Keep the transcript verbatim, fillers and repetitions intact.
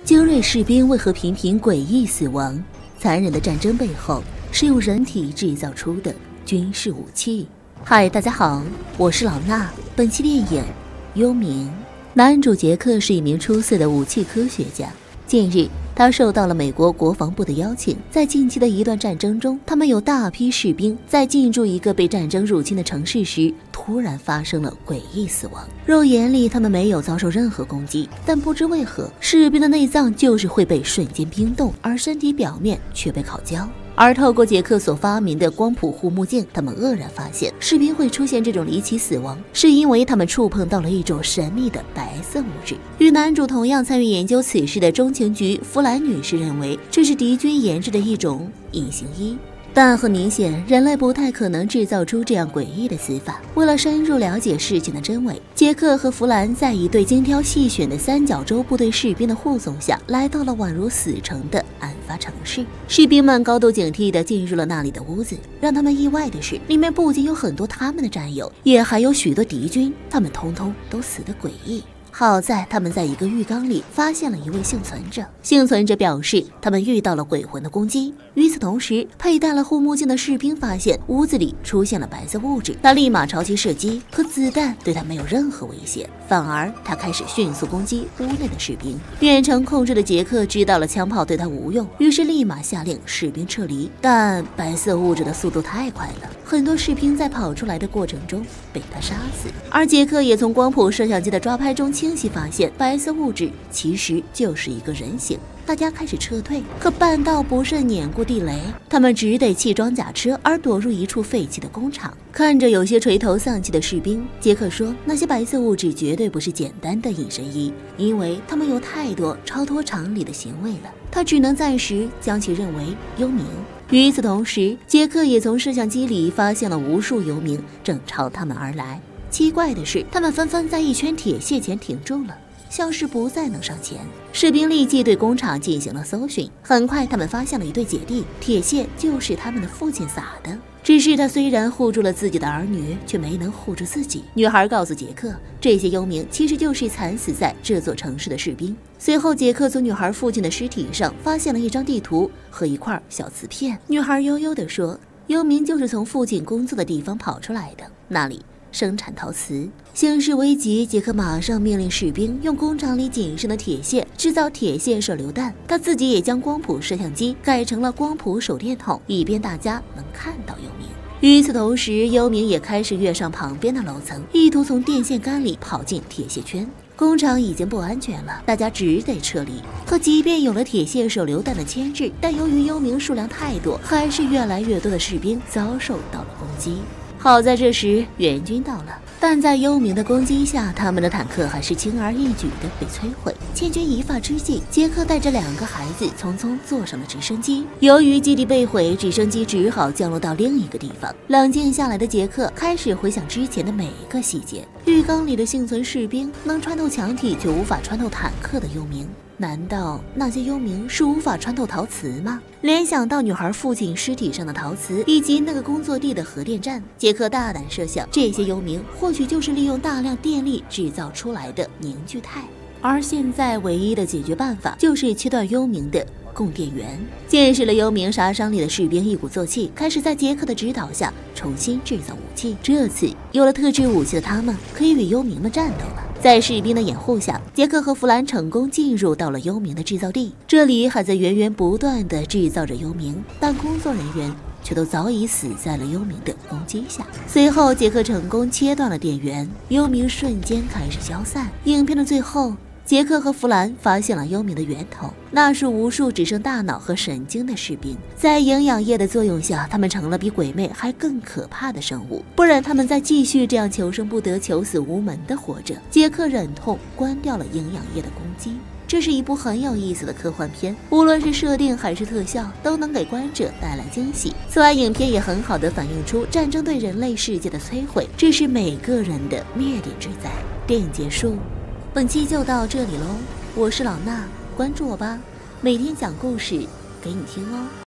精锐士兵为何频频诡异死亡？残忍的战争背后是用人体制造出的军事武器。嗨，大家好，我是老衲。本期电影《幽冥》，男主杰克是一名出色的武器科学家。近日，他受到了美国国防部的邀请，在近期的一段战争中，他们有大批士兵在进驻一个被战争入侵的城市时，突然发生了诡异死亡。肉眼里他们没有遭受任何攻击，但不知为何，士兵的内脏就是会被瞬间冰冻，而身体表面却被烤焦。而透过杰克所发明的光谱护目镜，他们愕然发现，士兵会出现这种离奇死亡，是因为他们触碰到了一种神秘的白色物质。与男主同样参与研究此事的中情局弗兰女士认为，这是敌军研制的一种隐形衣。但很明显，人类不太可能制造出这样诡异的死法。为了深入了解事情的真伪，杰克和弗兰在一队精挑细选的三角洲部队士兵的护送下，来到了宛如死城的案发城市。士兵们高度警惕地进入了那里的屋子，让他们意外的是，里面不仅有很多他们的战友，也还有许多敌军，他们通通都死得诡异。好在他们在一个浴缸里发现了一位幸存者，幸存者表示他们遇到了鬼魂的攻击。与此同时，佩戴了护目镜的士兵发现屋子里出现了白色物质，他立马朝其射击，可子弹对他没有任何威胁，反而他开始迅速攻击屋内的士兵。远程控制的杰克知道了枪炮对他无用，于是立马下令士兵撤离，但白色物质的速度太快了，很多士兵在跑出来的过程中被他杀死。而杰克也从光谱摄像机的抓拍中清晰发现，白色物质其实就是一个人形。大家开始撤退，可半道不慎碾过地雷，他们只得弃装甲车而躲入一处废弃的工厂。看着有些垂头丧气的士兵，杰克说，那些白色物质绝对不是简单的隐身衣，因为他们有太多超脱常理的行为了，他只能暂时将其认为幽冥。与此同时，杰克也从摄像机里发现了无数游民正朝他们而来。奇怪的是，他们纷纷在一圈铁屑前停住了，像是不再能上前。士兵立即对工厂进行了搜寻，很快他们发现了一对姐弟，铁屑就是他们的父亲撒的。只是他虽然护住了自己的儿女，却没能护住自己。女孩告诉杰克，这些幽冥其实就是惨死在这座城市的士兵。随后，杰克从女孩父亲的尸体上发现了一张地图和一块小瓷片。女孩悠悠地说，幽冥就是从父亲工作的地方跑出来的，那里生产陶瓷。形势危急，杰克马上命令士兵用工厂里仅剩的铁屑制造铁屑手榴弹，他自己也将光谱摄像机改成了光谱手电筒，以便大家能看到幽冥。与此同时，幽冥也开始跃上旁边的楼层，意图从电线杆里跑进铁屑圈。工厂已经不安全了，大家只得撤离。可即便有了铁屑手榴弹的牵制，但由于幽冥数量太多，还是越来越多的士兵遭受到了攻击。好在这时援军到了，但在幽冥的攻击下，他们的坦克还是轻而易举地被摧毁。千钧一发之际，杰克带着两个孩子匆匆坐上了直升机。由于基地被毁，直升机只好降落到另一个地方。冷静下来的杰克开始回想之前的每一个细节：浴缸里的幸存士兵，能穿透墙体却无法穿透坦克的幽冥。难道那些幽冥是无法穿透陶瓷吗？联想到女孩父亲尸体上的陶瓷，以及那个工作地的核电站，杰克大胆设想，这些幽冥或许就是利用大量电力制造出来的凝聚态。而现在唯一的解决办法就是切断幽冥的供电源。见识了幽冥杀伤力的士兵一鼓作气，开始在杰克的指导下重新制造武器。这次有了特制武器的他们，可以与幽冥们战斗了。在士兵的掩护下，杰克和弗兰成功进入到了幽冥的制造地，这里还在源源不断地制造着幽冥，但工作人员却都早已死在了幽冥的攻击下。随后，杰克成功切断了电源，幽冥瞬间开始消散。影片的最后，杰克和弗兰发现了幽冥的源头，那是无数只剩大脑和神经的士兵。在营养液的作用下，他们成了比鬼魅还更可怕的生物，不然他们再继续这样求生不得、求死无门的活着。杰克忍痛关掉了营养液的攻击。这是一部很有意思的科幻片，无论是设定还是特效，都能给观者带来惊喜。此外，影片也很好地反映出战争对人类世界的摧毁，这是每个人的灭顶之灾。电影结束，本期就到这里喽，我是老衲，关注我吧，每天讲故事给你听哦。